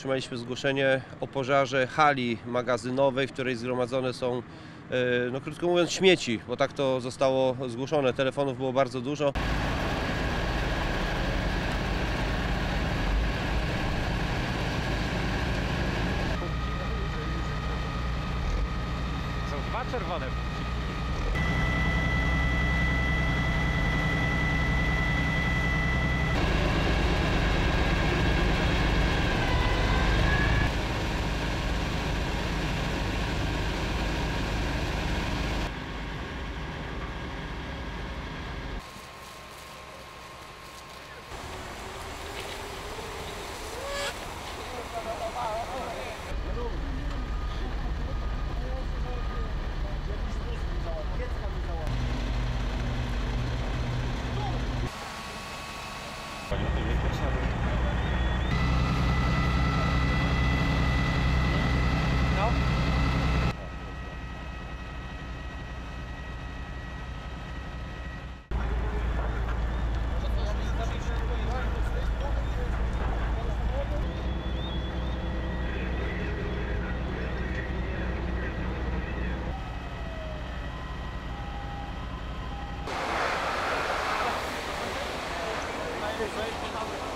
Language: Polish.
otrzymaliśmy zgłoszenie o pożarze hali magazynowej, w której zgromadzone są, no krótko mówiąc, śmieci, bo tak to zostało zgłoszone. Telefonów było bardzo dużo. Są dwa czerwone. Right.